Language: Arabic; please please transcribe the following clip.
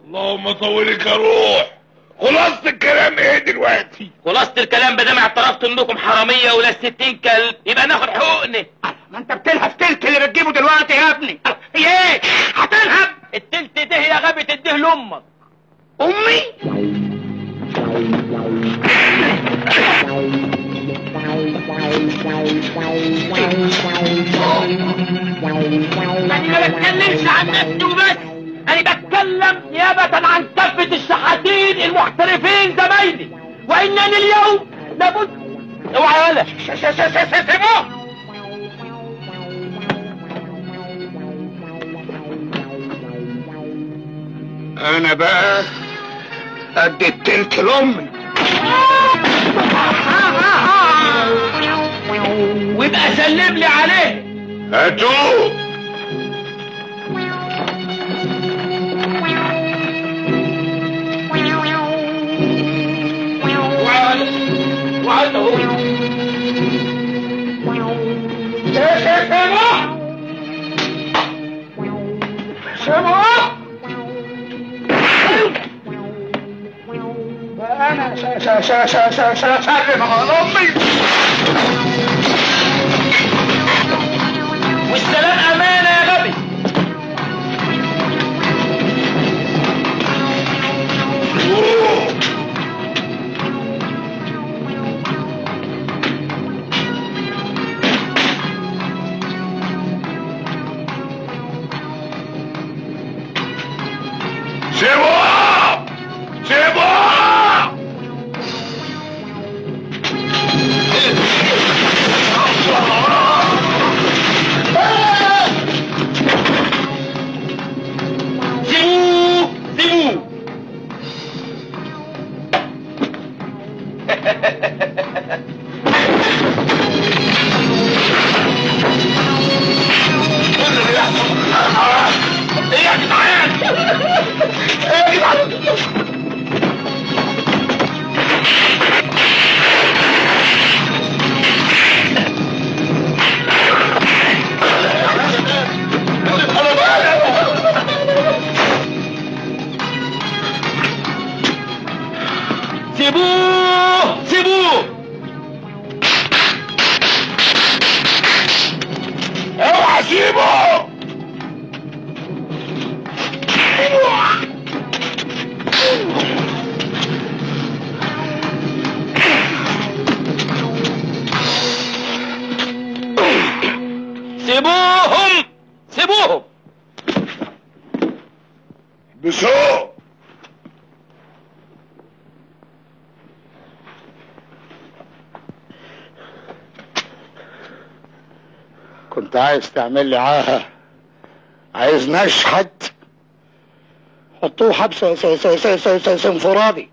اللهم طولك يا روح. خلاصة الكلام ايه دلوقتي؟ خلاصة الكلام بدام اعترفت انكم حرامية ولا 60 كلب يبقى ناخد حقوقنا. ما انت بتلهب تلت اللي بتجيبه دلوقتي يا ابني. هي ايه؟ هتلهب؟ التلت ده يا غبي تديه لامك. امي؟ انا ما بتكلمش عن نفسي وبس، انا بتكلم نيابة عن كافة الشحاتين المحترفين زمايلي، وانني اليوم لابد. اوعى يا ولا سيبوه. انا بقى قد التلت لامي. ويبقى سلم لي عليه. هاتوه. وعد اهو. سيبوه. انا سلم على امي. والسلام امانه يا غبي. سيبوه سيبوه. ايه يا جدعان؟ ايه يا جدعان؟ سيبوه سيبوه. اوعى سيبه. سيبوهم سيبوهم. بسوق. كنت عايز تعمل لي عاهة، عايز نشحت، حطوه حبس انفرادي.